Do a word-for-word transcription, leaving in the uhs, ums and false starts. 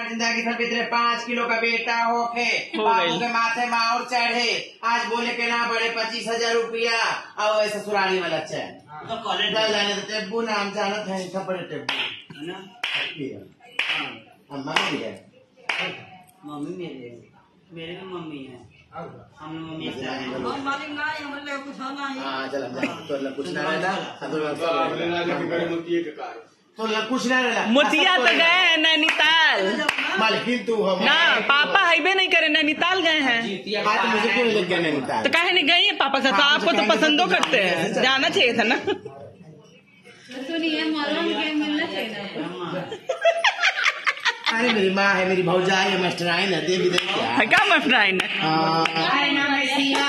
हमारी जिंदगी सब भीतर पाँच किलो का बेटा होके बाबू के माथे मार चढ़े आज बोले के ना बड़े पच्चीस हजार रुपया और ऐसा ससुराली वाला चैन तो कॉलेज जाने टेब्बू नाम जानत है सब बड़े टेब्बू है ना। अम्मा भी है मम्मी मेरे मेरे भी मम्मी है हम मम्मी मालिक ना हमरे कुछ ना है हां चल तो कुछ ना रहना तो कुछ ना रहना मोतिया तो गए हैं नैनीताल मालिक तू हम ना पापा हाईवे नहीं करे नैनीताल गए हैं। हाँ तो मुझे क्यों लग गया नैनीताल तो काहे नहीं गई है पापा के साथ आपको तो पसंदो करते हैं जाना चाहिए था ना। सुनिए मॉडर्न गेम मिलना चाहिए। अरे मेरी माँ है मेरी भौजाई है मास्टराइन है देवी देवी क्या मास्टराइन है